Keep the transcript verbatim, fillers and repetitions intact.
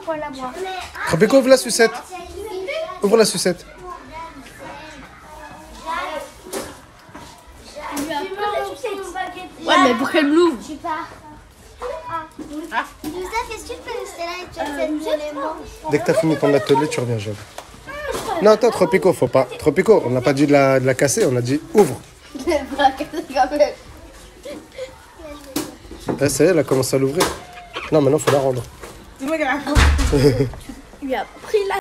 pour la boire. Tropico, ouvre la sucette. Ouvre la sucette. Ouais, mais pour qu'elle me l'ouvre. Je pars. Ah. Youssef, est-ce que tu peux rester là et tu as fait l'élément? Dès que t'as fini ton atelier, tu reviens, Jade. Non, attends, Tropico, faut pas. Tropico, on n'a pas dit de la, de la casser, on a dit ouvre. Ah, ça y est, elle a commencé à l'ouvrir. Non, maintenant, faut la rendre. Il a pris la